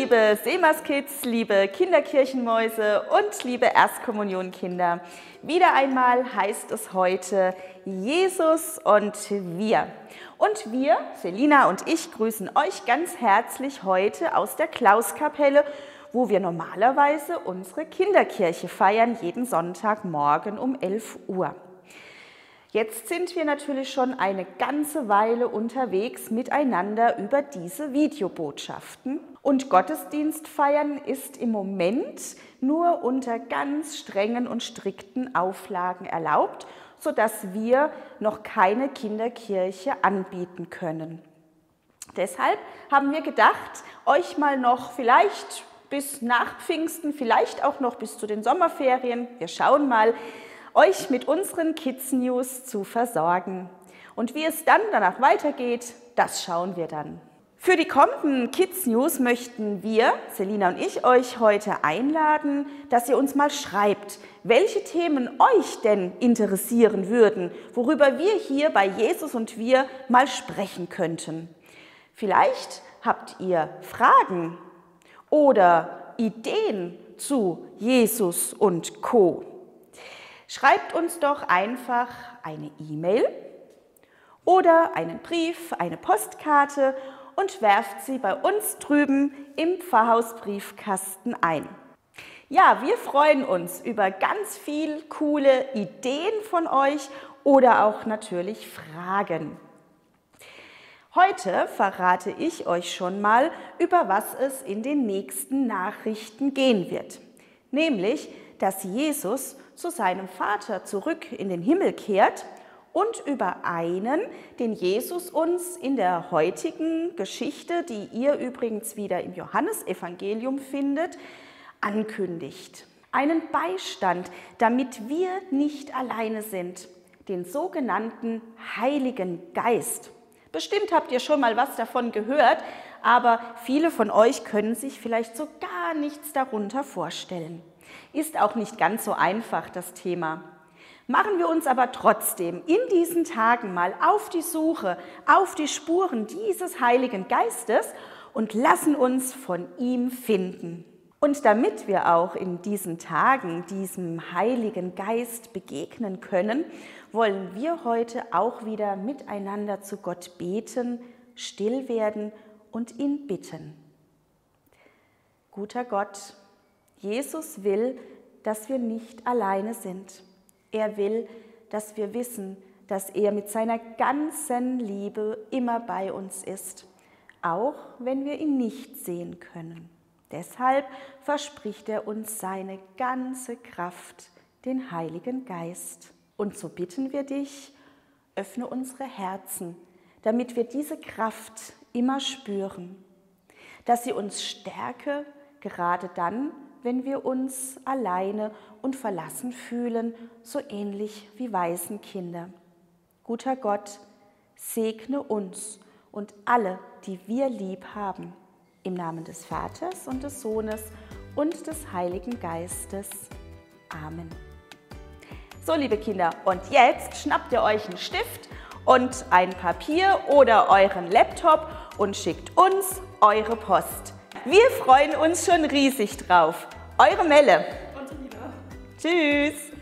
liebe Seemas-Kids, liebe Kinderkirchenmäuse und liebe Erstkommunionkinder. Wieder einmal heißt es heute Jesus und wir. Und wir, Selina und ich, grüßen euch ganz herzlich heute aus der Klauskapelle, wo wir normalerweise unsere Kinderkirche feiern, jeden Sonntagmorgen um 11 Uhr. Jetzt sind wir natürlich schon eine ganze Weile unterwegs miteinander über diese Videobotschaften. Und Gottesdienst feiern ist im Moment nur unter ganz strengen und strikten Auflagen erlaubt, sodass wir noch keine Kinderkirche anbieten können. Deshalb haben wir gedacht, euch mal noch vielleicht bis nach Pfingsten, vielleicht auch noch bis zu den Sommerferien, wir schauen mal, euch mit unseren Kids News zu versorgen. Und wie es dann danach weitergeht, das schauen wir dann. Für die kommenden Kids News möchten wir, Selina und ich, euch heute einladen, dass ihr uns mal schreibt, welche Themen euch denn interessieren würden, worüber wir hier bei Jesus und wir mal sprechen könnten. Vielleicht habt ihr Fragen oder Ideen zu Jesus und Co. Schreibt uns doch einfach eine E-Mail oder einen Brief, eine Postkarte und werft sie bei uns drüben im Pfarrhausbriefkasten ein. Ja, wir freuen uns über ganz viel coole Ideen von euch oder auch natürlich Fragen. Heute verrate ich euch schon mal, über was es in den nächsten Nachrichten gehen wird. Nämlich, dass Jesus zu seinem Vater zurück in den Himmel kehrt und über einen, den Jesus uns in der heutigen Geschichte, die ihr übrigens wieder im Johannesevangelium findet, ankündigt. Einen Beistand, damit wir nicht alleine sind, den sogenannten Heiligen Geist. Bestimmt habt ihr schon mal was davon gehört, aber viele von euch können sich vielleicht so gar nichts darunter vorstellen. Ist auch nicht ganz so einfach, das Thema. Machen wir uns aber trotzdem in diesen Tagen mal auf die Suche, auf die Spuren dieses Heiligen Geistes und lassen uns von ihm finden. Und damit wir auch in diesen Tagen diesem Heiligen Geist begegnen können, wollen wir heute auch wieder miteinander zu Gott beten, still werden und ihn bitten. Guter Gott, Jesus will, dass wir nicht alleine sind. Er will, dass wir wissen, dass er mit seiner ganzen Liebe immer bei uns ist, auch wenn wir ihn nicht sehen können. Deshalb verspricht er uns seine ganze Kraft, den Heiligen Geist. Und so bitten wir dich, öffne unsere Herzen, damit wir diese Kraft immer spüren, dass sie uns stärke, gerade dann, wenn wir uns alleine und verlassen fühlen, so ähnlich wie Waisenkinder. Guter Gott, segne uns und alle, die wir lieb haben. Im Namen des Vaters und des Sohnes und des Heiligen Geistes. Amen. So, liebe Kinder, und jetzt schnappt ihr euch einen Stift und ein Papier oder euren Laptop und schickt uns eure Post. Wir freuen uns schon riesig drauf. Eure Melle. Und Selina. Tschüss.